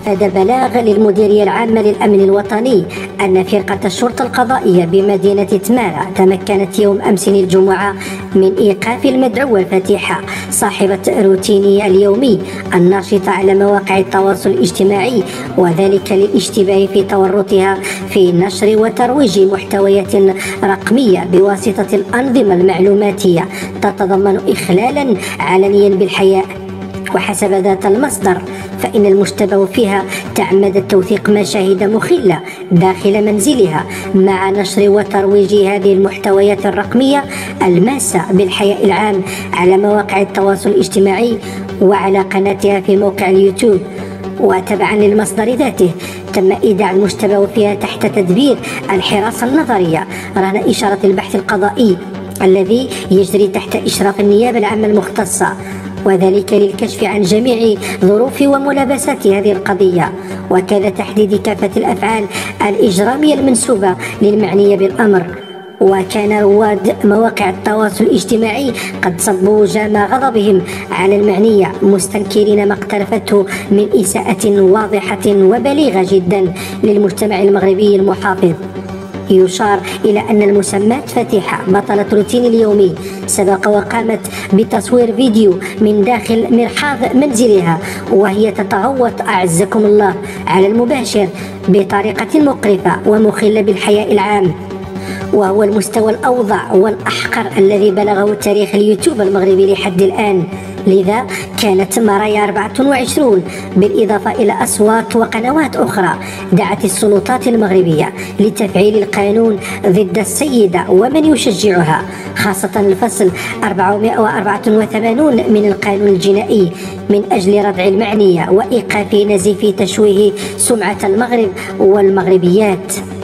أفاد بلاغ للمديرية العامة للأمن الوطني أن فرقة الشرطة القضائية بمدينة تمارا تمكنت يوم أمس الجمعة من إيقاف المدعوة الفتيحة صاحبة روتينها اليومي الناشطة على مواقع التواصل الاجتماعي، وذلك للاشتباه في تورطها في نشر وترويج محتويات رقمية بواسطة الأنظمة المعلوماتية تتضمن إخلالا علنيا بالحياء. وحسب ذات المصدر فإن المشتبه فيها تعمد توثيق مشاهد مخلة داخل منزلها مع نشر وترويج هذه المحتويات الرقمية الماسة بالحياء العام على مواقع التواصل الاجتماعي وعلى قناتها في موقع اليوتيوب. وتبعا للمصدر ذاته تم إيداع المشتبه فيها تحت تدبير الحراسة النظرية رهن إشارة البحث القضائي الذي يجري تحت إشراف النيابة العامة المختصة، وذلك للكشف عن جميع ظروف وملابسات هذه القضية، وكذا تحديد كافة الأفعال الإجرامية المنسوبة للمعنية بالأمر. وكان رواد مواقع التواصل الاجتماعي قد صبوا جام غضبهم على المعنية مستنكرين ما اقترفته من إساءة واضحة وبليغة جدا للمجتمع المغربي المحافظ. يشار إلى أن المسماة فتيحة بطلة روتين اليومي سبق وقامت بتصوير فيديو من داخل مرحاض منزلها وهي تتغوط أعزكم الله على المباشر بطريقة مقرفة ومخلة بالحياء العام، وهو المستوى الأوضع والأحقر الذي بلغه تاريخ اليوتيوب المغربي لحد الآن. لذا كانت مرايا 24 بالإضافة إلى أصوات وقنوات أخرى دعت السلطات المغربية لتفعيل القانون ضد السيدة ومن يشجعها، خاصة الفصل 484 من القانون الجنائي من أجل ردع المعنية وإيقاف نزيف تشويه سمعة المغرب والمغربيات.